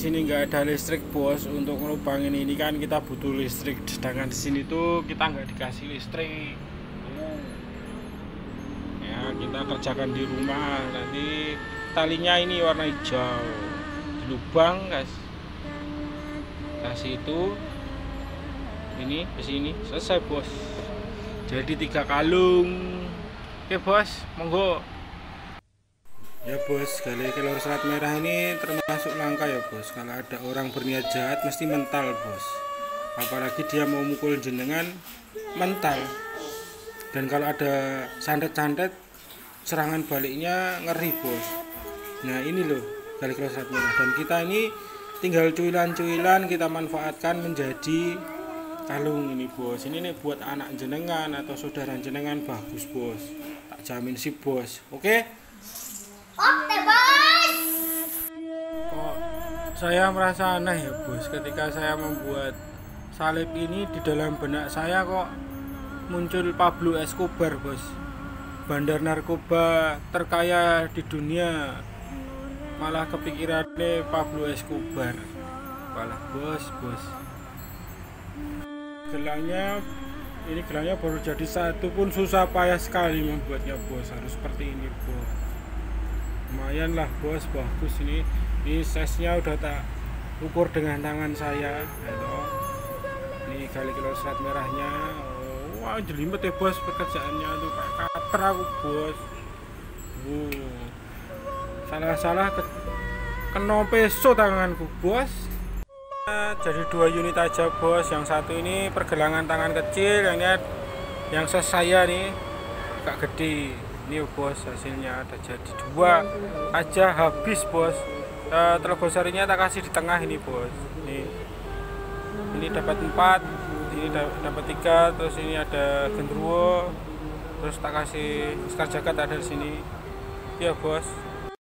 sini nggak ada listrik bos. Untuk ngelubangin ini kan kita butuh listrik, sedangkan di sini tuh kita nggak dikasih listrik. Ya kita kerjakan di rumah. Nanti talinya ini warna hijau, dilubang guys, kasih itu ini ke sini, selesai bos. Jadi 3 kalung. Oke bos, monggo. Ya bos, gali kelor serat merah ini termasuk langka ya bos. Kalau ada orang berniat jahat mesti mental bos. Apalagi dia mau mukul jenengan, mental. Dan kalau ada santet-santet, serangan baliknya ngeri bos. Nah ini loh gali kelor serat merah. Dan kita ini tinggal cuilan-cuilan kita manfaatkan menjadi kalung ini bos. Ini nih buat anak jenengan atau saudara jenengan, bagus bos. Tak jamin sih bos. Oke? Oke bos. Kok saya merasa aneh ya bos, ketika saya membuat salib ini di dalam benak saya kok muncul Pablo Escobar bos, bandar narkoba terkaya di dunia. Malah kepikirannya Pablo Escobar. Malah bos. Gelangnya baru jadi satu pun susah payah sekali membuatnya bos. Harus seperti ini bos. Lumayan lah bos, bagus ini size-nya udah tak ukur dengan tangan saya. Ini kali kilo serat merahnya. Wah jelimet ya bos pekerjaannya tuh, kayak kater aku bos. Salah kena peso tanganku bos. Jadi 2 unit aja bos. Yang satu ini pergelangan tangan kecil, yang saya nih agak gede. Ini bos hasilnya ada jadi 2 aja habis bos. Telogosarinya tak kasih di tengah ini bos. Ini dapat 4, ini dapat 3, terus ini ada genderuwo, terus tak kasih sekar jagat ada di sini. Ya bos.